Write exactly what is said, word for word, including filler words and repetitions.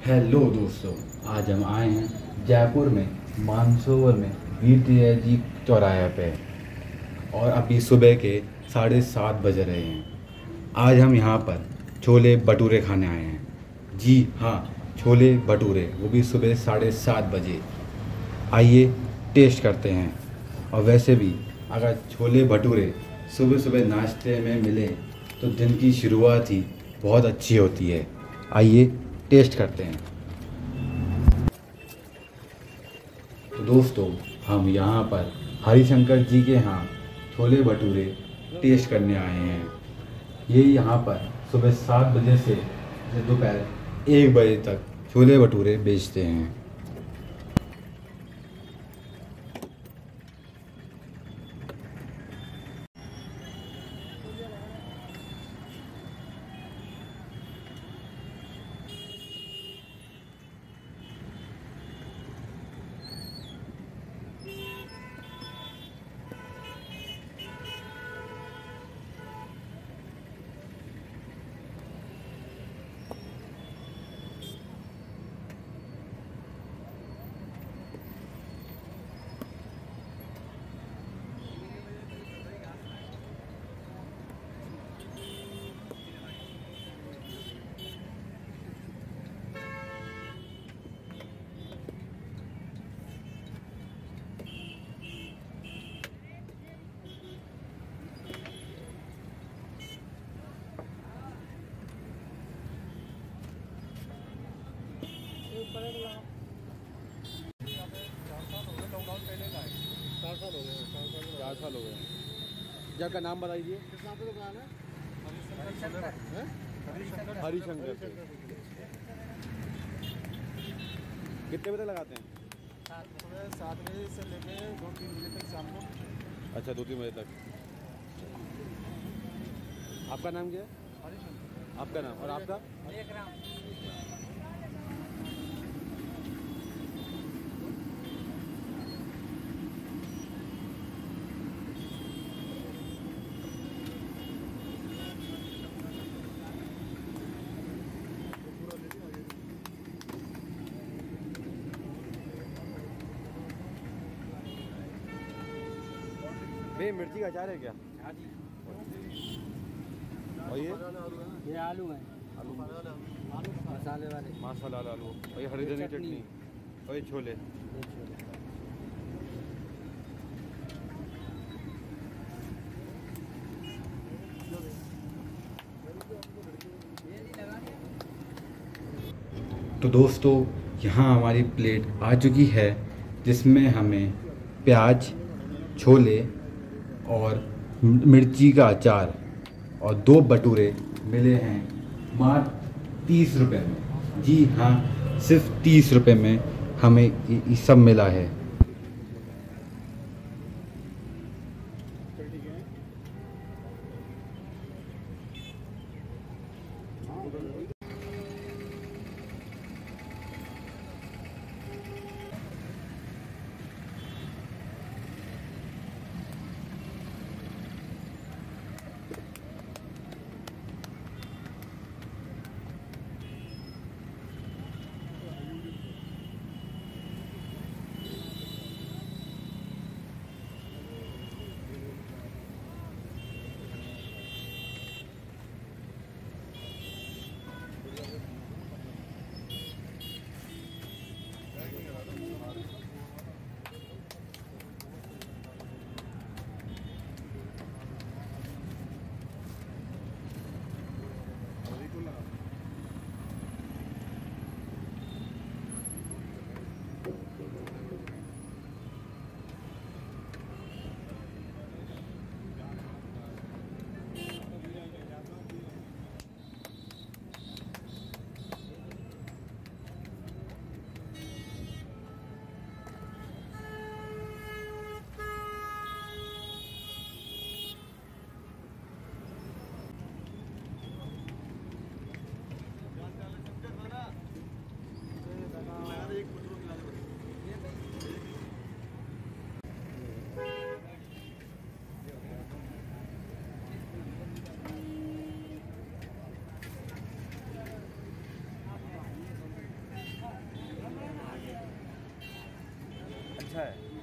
Hello दोस्तों, आज हम आए हैं जयपुर में मानसरोवर में वीर जी चौराहे पे और अभी सुबह के साढ़े सात बज रहे हैं। आज हम यहाँ पर छोले भटूरे खाने आए हैं। जी हाँ, छोले भटूरे, वो भी सुबह साढ़े सात बजे। आइए टेस्ट करते हैं। और वैसे भी अगर छोले भटूरे सुबह सुबह नाश्ते में मिले तो दिन की शुरुआत ही बहुत अच्छी होती है। आइए टेस्ट करते हैं। तो दोस्तों, हम यहाँ पर हरिशंकर जी के यहाँ छोले भटूरे टेस्ट करने आए हैं। ये यहाँ पर सुबह सात बजे से दोपहर एक बजे तक छोले भटूरे बेचते हैं। चार साल हो गए। जगह का नाम बताइए। किस नाम पे दुकान है? हरिशंकर। हरिशंकर। कितने बजे लगाते हैं? सुबह सात बजे से लेकर दो तीन बजे तक शाम को। अच्छा, दो तीन बजे तक। आपका नाम क्या है? हरिशंकर। आपका नाम और आपका? भैया मिर्ची का अचार है क्या? हाँ जी। और ये ये आलू है। आलू आलू मसाले वाले, मसाला वाला आलू। और ये हरी धनिया चटनी और ये छोले। तो दोस्तों, यहाँ हमारी प्लेट आ चुकी है जिसमें हमें प्याज, छोले और मिर्ची का अचार और दो भटूरे मिले हैं मात्र तीस रुपये में। जी हाँ, सिर्फ तीस रुपये में हमें ये सब मिला है। अच्छा है।